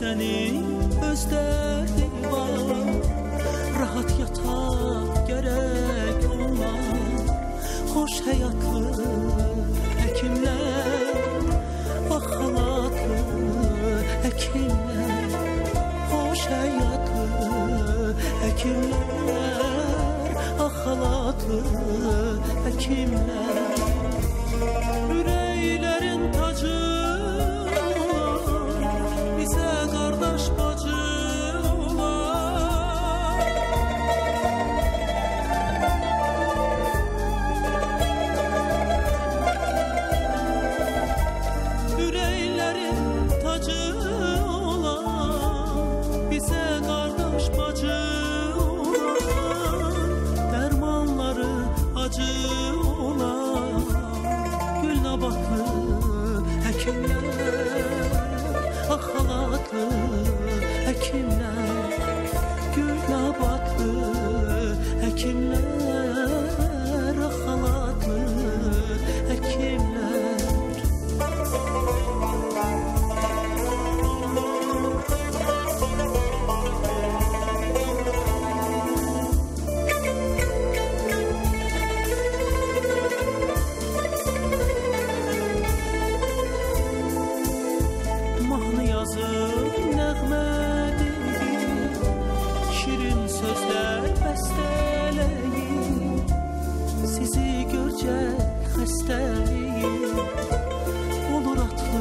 Hemşənin öz dərdi var, rahat yataq gərək olan. Xoş həyatlı həkimlər, bax xalatlı həkimlər. Xoş həyatlı həkimlər, bax xalatlı həkimlər. Ürəklərin tacı bizə qardaş bacı olar. Ürəklərin tacı olan bizə qardaş bacı olar. Dərmanları acı olar. Gülnabatlı həkimlər, xalatlı həkimlər. Gülnabatlı həkimlər, xalatlı həkimlər. Mahnı yazıb nəğmədir, şirin sözlər bəstələyir. Sizi görcək xəstəliyim olur atlı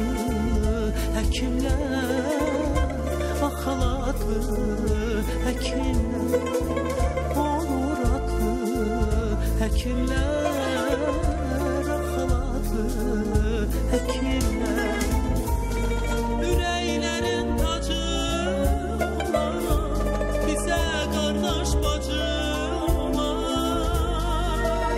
həkimlər, xalatlı həkimlər. Olur atlı həkimlər, xalatlı həkimlər. Ürəklərin tacı olan bizə qardaş bacı olar.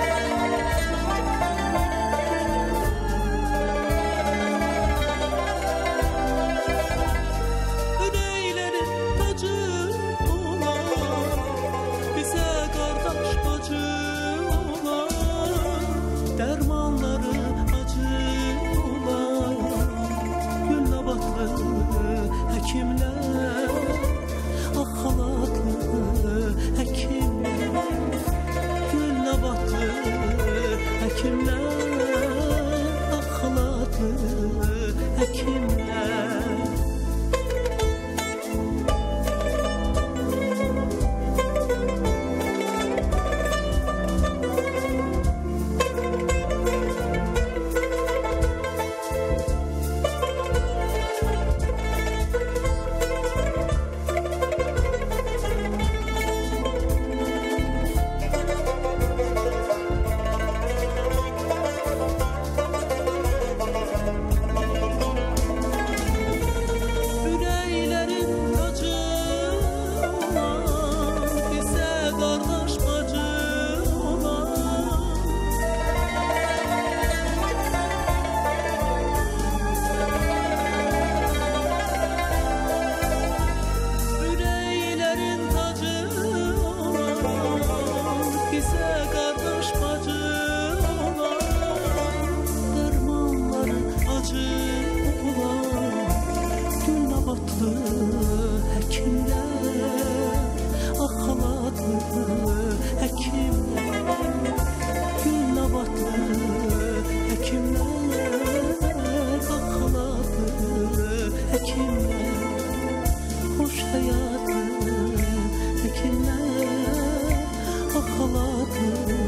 Ürəklərin tacı olan bizə qardaş bacı olar. Dərmanları acı olar. Gülnabatlı həkimlər, xalatlı həkimlər. Gülnabatlı həkimlər, xalatlı həkimlər. Xoş həyatlı həkimlər, xalatlı